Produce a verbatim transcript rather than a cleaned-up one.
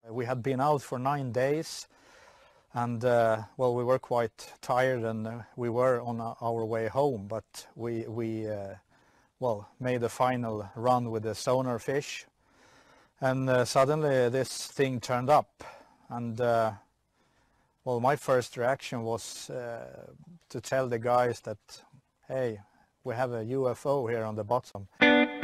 We had been out for nine days and uh, well, we were quite tired and uh, we were on our way home, but we, we uh, well, made a final run with the sonar fish, and uh, suddenly this thing turned up, and uh, well, my first reaction was uh, to tell the guys that, hey, we have a U F O here on the bottom.